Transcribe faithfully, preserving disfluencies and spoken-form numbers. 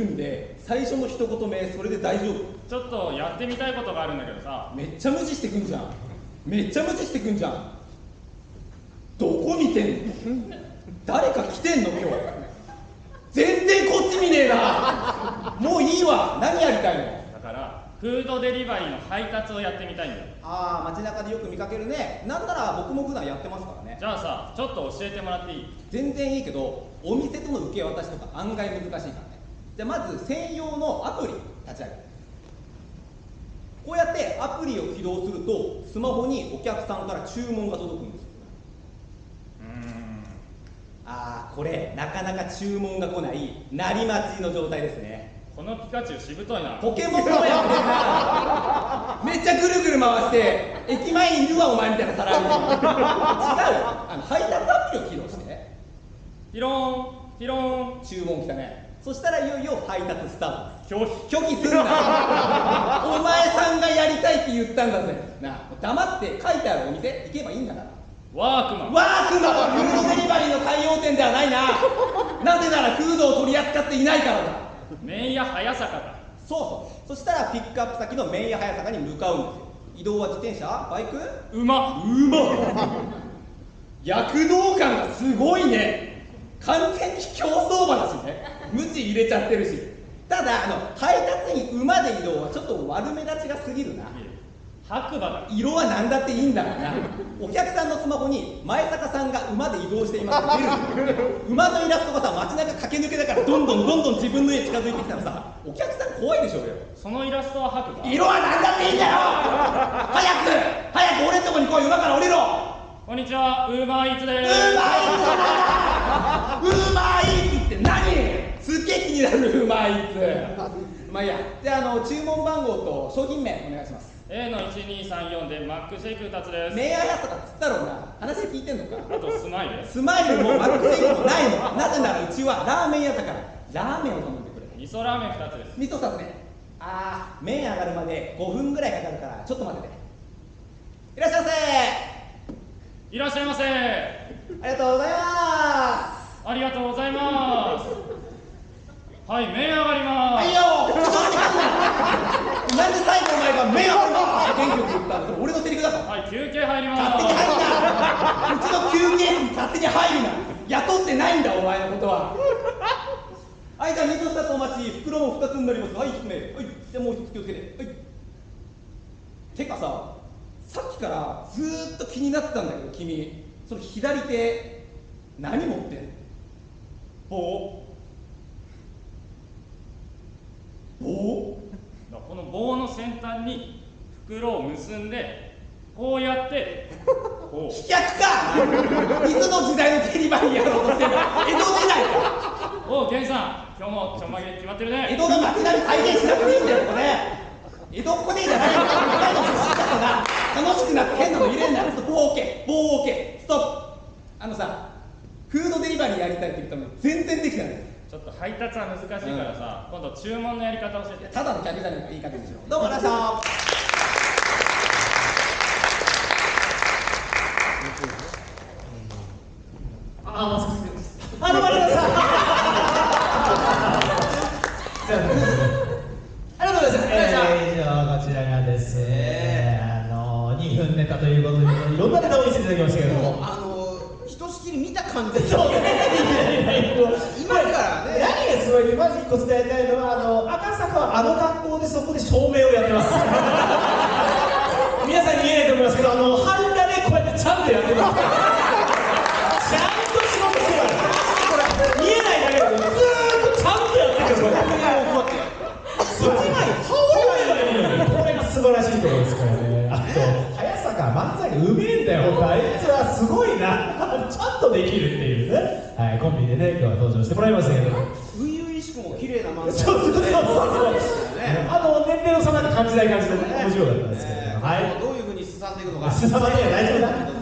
んで、最初の一言目それで大丈夫？ ちょっとやってみたいことがあるんだけどさ。 めっちゃ無視してくんじゃん。めっちゃ無視してくんじゃん。どこ見てんの？誰か来てんの今日？全然こっち見ねえな。もういいわ。何やりたいの？ だからフードデリバリーの配達をやってみたいんだよ。 ああ、街中でよく見かけるね。なんなら僕も普段やってますからね。 じゃあさ、ちょっと教えてもらっていい？ 全然いいけど、お店との受け渡しとか案外難しいからね。じゃあまず専用のアプリ立ち上げる。こうやってアプリを起動するとスマホにお客さんから注文が届くんですよ。 うーん。 ああ、これなかなか注文が来ないなり待ちの状態ですね。 このピカチュウしぶといな。 ポケモンのやってるな。めっちゃぐるぐる回して駅前にいるわお前みたいなサラリーマン。違うよ。あの配達アプリを起動してピローンピローン。 注文来たね。そしたらいよいよ配達スタートです。 拒否。 拒否すんな。お前さんがやりたいって言ったんだぜ。なあ、黙って書いてあるお店行けばいいんだから。 ワークマン。 ワークマンはフードデリバリーの海洋店ではないな。なぜならフードを取り扱っていないからだ。 麺屋早坂だ。 そうそう。そしたらピックアップ先の麺屋早坂に向かうんですよ。移動は自転車？バイク？ うまっ。 うまっ。躍動感がすごいね。完全に競走馬だしね。ムチ入れちゃってるし。ただあの配達に馬で移動はちょっと悪目立ちが過ぎるな。 白馬だ。 色は何だっていいんだからな。お客さんのスマホに前坂さんが馬で移動していますって出るんだよ。馬のイラストがさ、街中駆け抜けだからどんどんどんどん自分の家近づいてきたらさ、お客さん怖いでしょうよ。 そのイラストは白馬。 色は何だっていいんだよ。早く早く俺んとこに来い。馬から降りろ。 こんにちは、ウーバーイーツでウーーす。 バーイーツだな。ウーバーイーツって何？すっげえ気になる。ウーバーイーツ。まあいいや。じゃあ、あの注文番号と商品名お願いします。 A のいちにさんよんでマックシェイク二つです。 メアやとかっつったろうな。話聞いてんのか。 あとスマイル。 スマイルもマックシェイクもないの。なぜならうちはラーメン屋だから。ラーメンを頼んでくれ。 味噌ラーメン二つです。 味噌さつね。あー、麺上がるまでごふんぐらいかかるからちょっと待ってて。いらっしゃいませ。 いらっしゃいませ。 ありがとうございます。 ありがとうございます。はい、麺上がります。 はいよ。口調にかんな。なんで最後お前が麺上がりますって元気よく言ったんだ。それ俺のセリフだから。 はい、休憩入ります。 勝手に入るな。うちの休憩室に勝手に入るな。雇ってないんだお前のことは。はい、じゃあ水ふたつお待ち。袋もふたつになります。はい、ひとめ。はい、じゃあもうひとつ気をつけて。はい。てかさ、さっきからずーっと気になってたんだけど君、その左手何持ってんの？棒？棒？ この棒の先端に袋を結んでこうやってこう。 飛脚か。いつの時代のデリバリーやろうとしてんだ。江戸時代か。 おう、ケンさん、今日もちょんまげ決まってるね。 江戸の街並み再現しなくていいんだよこれ。江戸っ子ねえじゃないの。一回の寿司だとな、楽しくなって変なの入れんなよ。棒 OK、棒 OK、ストップ。あのさ、フードデリバリーやりたいって言ったのに全然できない。 ちょっと配達は難しいからさ、うん、今度注文のやり方教えて。 ただの客じゃねえか、いい加減にしろ。どうもありがとうございました。 あ、もう少しです。あ、どうもありがとうございました。ありがとうございました。えー、以上こちらがですね、あのにふんネタということでいろんなネタを見せていただきましたけども、 あのひとしきり見た感じでそうね。 今からね。 何がすごい、まず一個伝えたいのは、あの赤坂はあの学校でそこで照明をやってます。皆さんに見えないと思いますけど、あの半裸でこうやってちゃんとやってます。ちゃんと仕事してます。見えないだけでずーっとちゃんとやってるんですよ。そっちがこれが素晴らしいところですからね。あと早坂漫才がうめえんだよ。あいつはすごいな。ちゃんとできるっていうね。はい、コンビでね今日は登場してもらいましたけど。 初々しくも綺麗な漫才。 そうそうそうそう。あの年齢の差なんか感じない感じでね面白かったですけど。はい。 どういう風に進んでいくのか。 進まねえよ大丈夫だ。